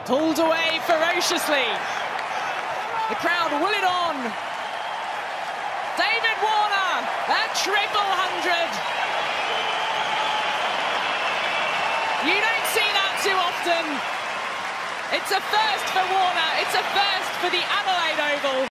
pulled away ferociously. The crowd will it on. David Warner, that triple 100. You don't see that too often. It's a first for Warner. It's a first for the Adelaide Oval.